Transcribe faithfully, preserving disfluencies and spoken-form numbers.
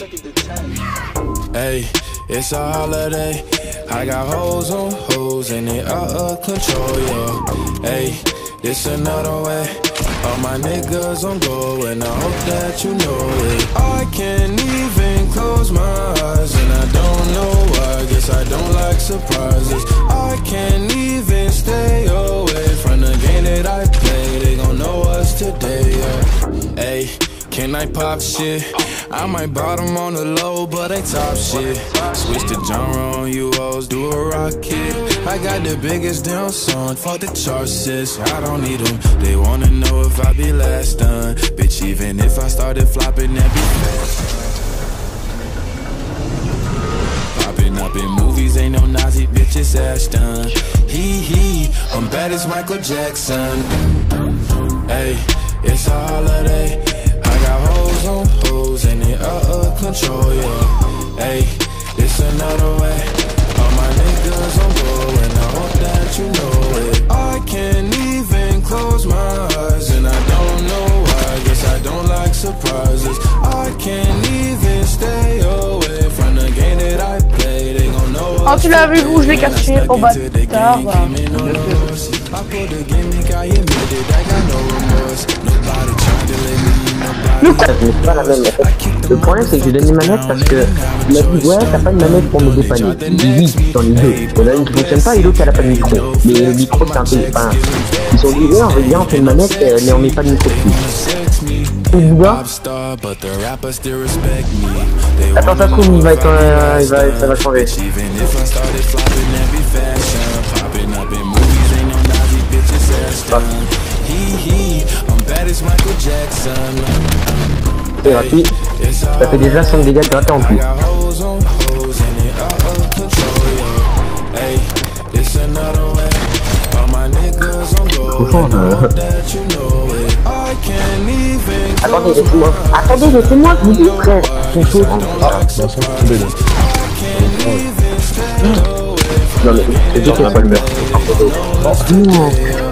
Hey, it's a holiday. I got hoes on hoes and they out of control, yo. Hey, this another way. All my niggas on go and I hope that you know it. I can't even close my eyes and I don't know why. Guess I don't like surprises. I can't even stay away from the game that I play. They gon' know us today, yeah. Hey, can I pop shit? I might bottom on the low, but they top shit. Switch the genre on you hoes, do a rocket. I got the biggest damn song, fuck the charts, sis. I don't need them, they wanna know if I be last done. Bitch, even if I started flopping, that be fast. Popping up in movies, ain't no Nazi, bitch, it's Ashton. Hee hee, I'm bad as Michael Jackson. Hey, it's a holiday. I got hoes on hoes and they out of control, yeah. Hey, it's another way. All my niggas on go and I hope that you know it. I can't even close my eyes and I don't know why. Guess I don't like surprises. I can't even stay away from the game that I play. They gon' know. Ah, tu l'as vu où je l'ai caché au bâtard. C'est pas la même. Le problème c'est que j'ai donné une manette parce que il m'a dit ouais t'as pas une manette pour me dépanner. Il dit oui dans les deux. Il y en a une qui fonctionne pas et l'autre elle a pas de micro. Mais le micro c'est un peu. Enfin, ils sont dit ouais on veut bien on fait une manette mais on met pas de micro dessus. Et du gars. Attends ça trouve il va être euh, il va ça va changer. C'est gratuit, ça fait déjà cinq dégâts gratuits en plus. Attendez, laissez-moi. Attendez, laissez-moi, je vous dis, frère. Non mais, c'est sûr qu'il va pas le mettre.